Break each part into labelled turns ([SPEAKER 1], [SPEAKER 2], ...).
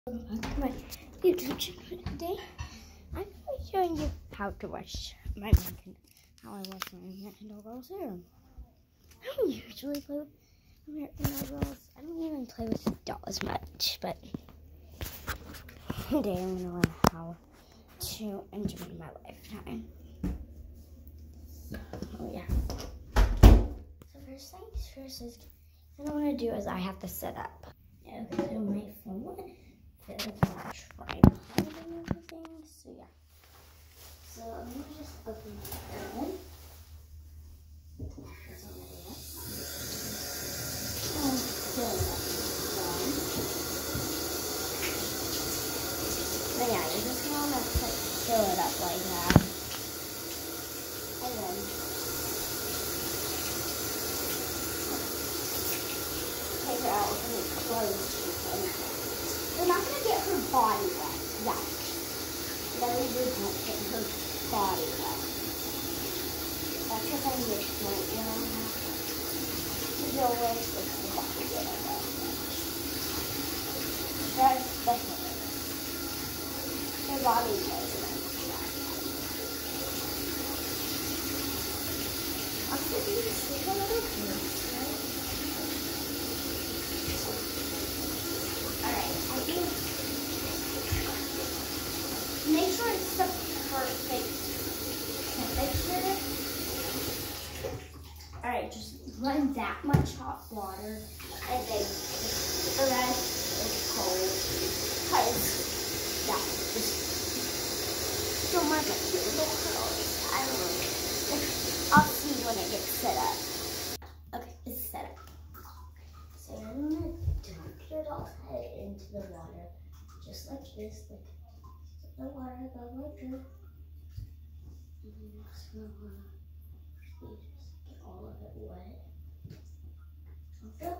[SPEAKER 1] Welcome back to my YouTube channel. Today, I'm going to be showing you how to wash my American, how I wash my American Doll hair. I don't usually play with American Doll. I don't even play with dolls much, but today I'm going to learn how to enjoy my lifetime. Oh yeah. So first things first is, what I want to do is I have to set up. Okay, so my phone fit with my tripod and everything. So yeah. So I'm gonna just open my phone. That's already up. And fill it up. But yeah, you just wanna fill it up like that. And then take her out and close. You're not going to get her body wet. Yeah. Really, you don't get her body wet. That's what I wish for, you know? You'll always get her body wet. That's the hair. Her body was wet. Also, do you see the little roots, right? Make sure it's the perfect temperature. Alright, just run that much hot water and then the rest is cold. Because yeah, just don't mind my cute little curls. I don't know. I'll see when it gets set up. Okay, it's set up. So I'm gonna dunk your doll's head into the water. Just like this, like the water go like this. And then you're just gonna wanna just get all of it wet. Okay.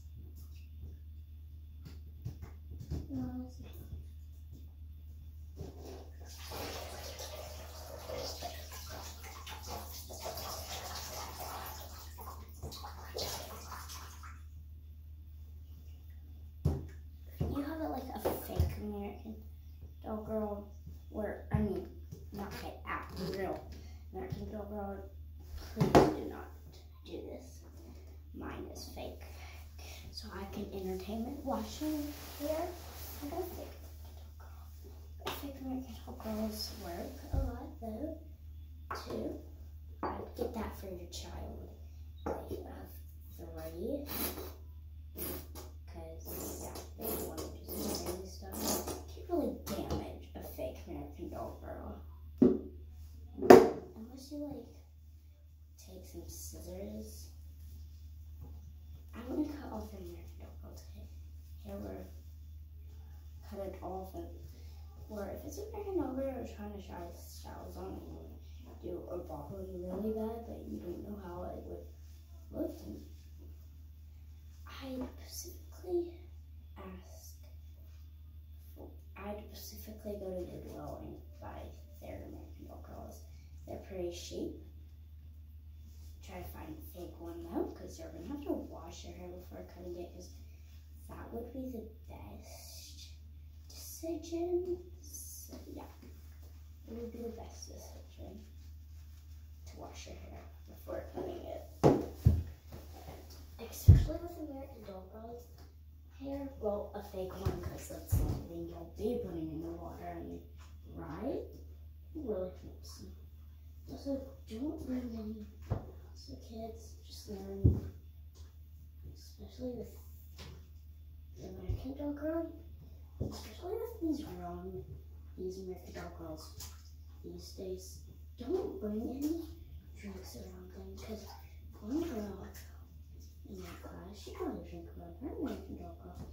[SPEAKER 1] You have it like a fake American Doll girl, not fake, real American Doll girl, please do not do this. Mine is fake. So I can entertainment washing here. I got a fake American Doll girl. Fake American Doll girls work a lot though, too. I'd get that for your child. Like, 3. Because, yeah, they don't want to do some crazy stuff. You can't really damage a fake American Doll girl. Unless you, like, take some scissors. I'm going to cut off an American Doll girl's hair. Or cut it off. Or if it's an American Doll girl you're trying to try styles on, you want to do a bobble really bad, but you don't know how it would look. I'd specifically go to Goodwill and buy their American Doll girls. They're pretty cheap. Try to find a fake one though, because you're gonna have to wash your hair before cutting it, because that would be the best decision. So yeah, it would be the best decision to wash your hair before cutting it. Especially with American Doll girls hair, well, a fake one, because that's something you'll be putting in the water, and right? Really helps. Also, don't learn any. So kids, just learn, especially with the American Doll girl, especially with these American Doll girls these days, don't bring any drinks around them, because one girl in my class, she got a drink around her American Doll girl.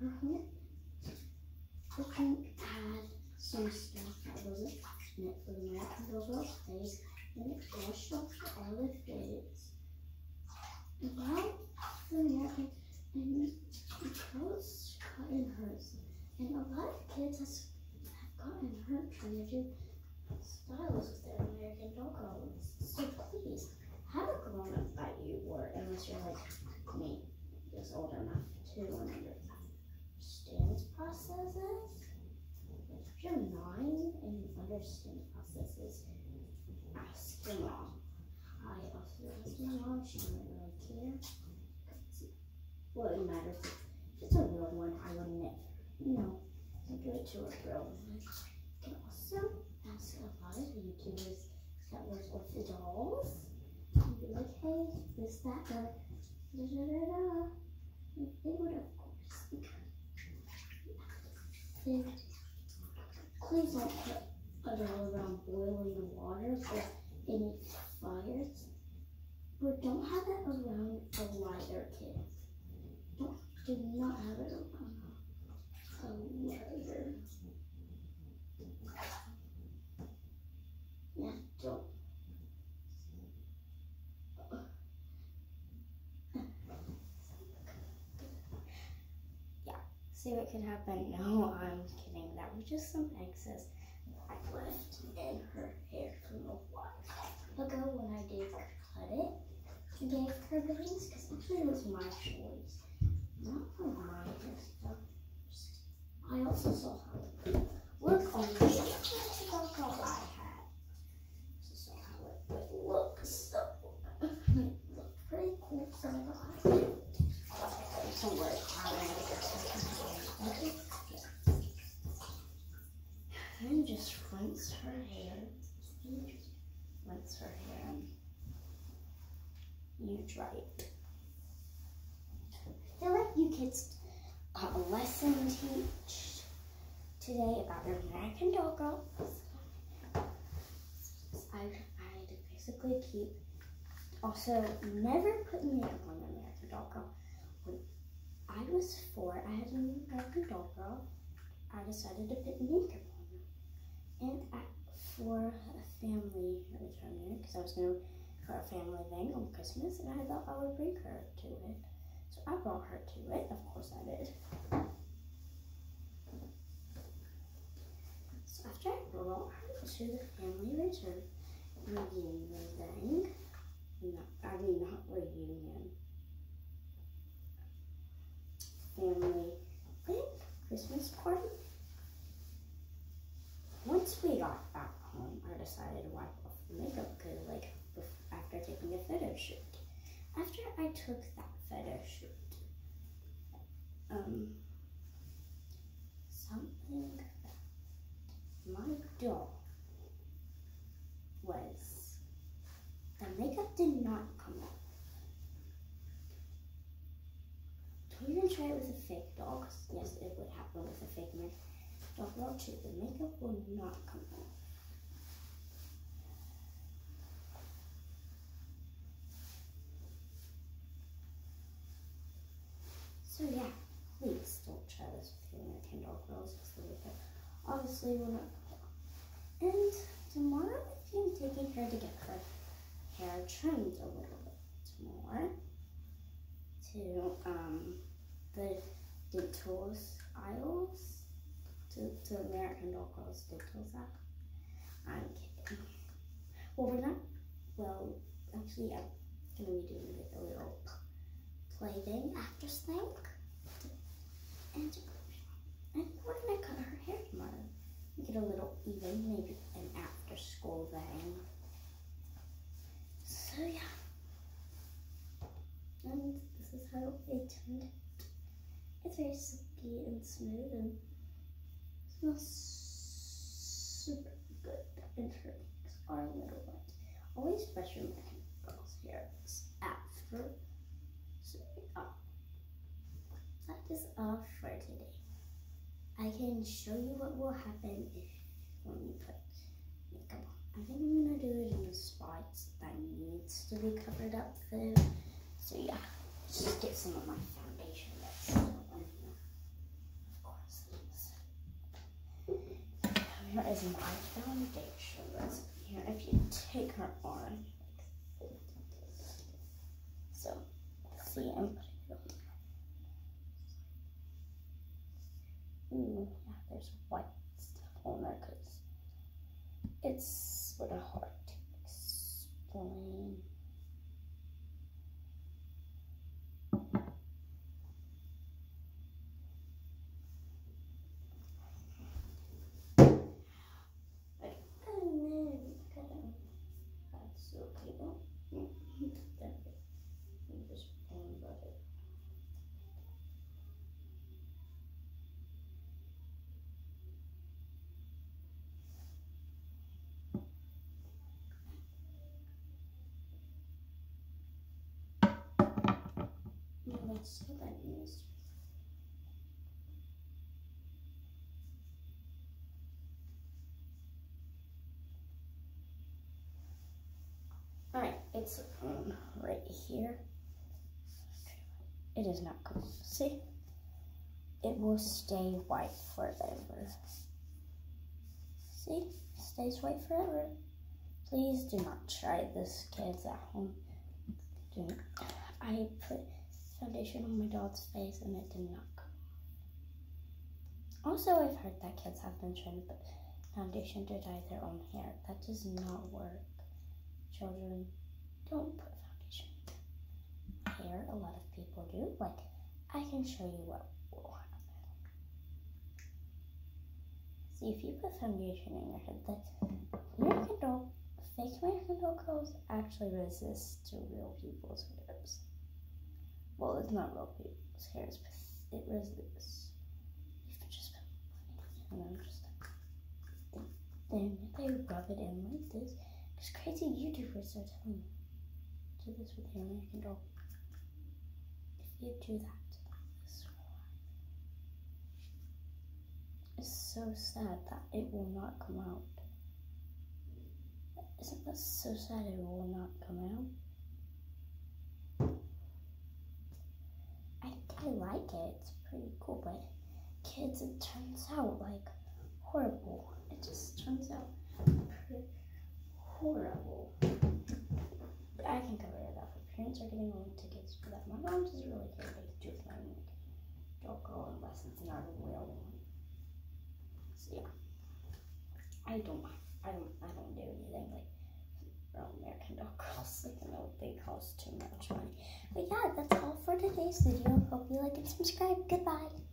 [SPEAKER 1] The drink had some stuff that wasn't meant for the American Doll girl's face, and it washed off all the face. And now the American and the girls gotten hurt, and a lot of kids have gotten hurt trying to do styles with their American Doll girls. So please have a grown up by you, or unless you're like me, just old enough to remember that. understands processes. If you're 9 and you understand processes, ask your mom. I also asked my mom, she didn't really care. Well, it matters if it's a real one, I would never, do it to a real one. You can also ask a lot of YouTubers that work with the dolls. And be like, hey, this, that, or da da da da. They would, of course, then please don't put a doll around boiling water or any fires. But don't have it around a lighter, kids. Do not have it around a lighter. Yeah, don't. Yeah, see what could happen? No, I'm kidding. That was just some excess I left in her hair from a while ago when I did cut it. I gave her bangs because actually it was my choice. Not for my hairstyle. I also saw how it looked on the TikTok I had. So saw how it would look. So it looked pretty cool. So I thought I would. Don't worry, and just rinse her hair. Rinse her hair. You dry it. I feel like you kids got a lesson teach today about American Doll Girl. I basically keep, also never put makeup on American Doll Girl. When I was 4, I had an American Doll Girl. I decided to put makeup on her. And for a family reunion, because I was going to for a family thing on Christmas, and I thought I would bring her to it. So I brought her to it, of course I did. So after I brought her to the family reunion thing, not reunion, family thing, Christmas party. Once we got back home, I decided to wipe off the makeup because, after taking a photo shoot. After I took that photo shoot, something that my doll was, the makeup did not come off. Don't even try it with a fake doll, because yes, it would happen with a fake doll girl too. The makeup will not come off. So yeah, please don't try this with your American Doll Girls, because the makeup obviously will not come off. And tomorrow I'm taking her to get her hair trimmed a little bit more to the dentals aisles, to American Doll Girls dentals aisle. I'm kidding. Well, actually I'm gonna be doing like a little play-thing after snack. And we're gonna cut her hair tomorrow. Get a little even, maybe an after-school thing. So yeah. And this is how it turned out. It's very silky and smooth and smells super good. And her legs are a little wet. Always brush your American Girl's hair after. So that is all for today. I can show you what will happen when you put makeup on. I think I'm gonna do it in the spots that needs to be covered up though. So yeah, just get some of my foundation that's still in here. Of course it is. Here is my foundation that's here. If you take her on, so see, I'm putting it on. Ooh, yeah, there's white stuff on there because it's sort of hard to explain. it's right here. It is not cool. See? It will stay white forever. See? It stays white forever. Please do not try this, kids at home. Do not. I put foundation on my dog's face and it did not go. Also, I've heard that kids have been trying to put foundation to dye their own hair. That does not work. Children, don't put foundation in hair. A lot of people do. Like, I can show you what will happen. See, if you put foundation in your head, fake American Doll girls actually resist to real people's hairs. Well, it's not real people's hairs, but it resists. You can just put and then they rub it in like this. Because crazy YouTubers are telling me, do this with your American Doll. If you do that, this will happen. It's so sad that it will not come out. Isn't that so sad it will not come out? I like it. It's pretty cool, but kids, it turns out like horrible. It just turns out pretty horrible. But I can cover it up. Parents are getting only tickets for that. My mom doesn't really care about the tooth line. Don't go unless it's not a real one. So yeah, I don't do anything like real American Doll girls. Like, I know they cost too much money. But yeah, that's all for today's video. Hope you like and subscribe. Goodbye.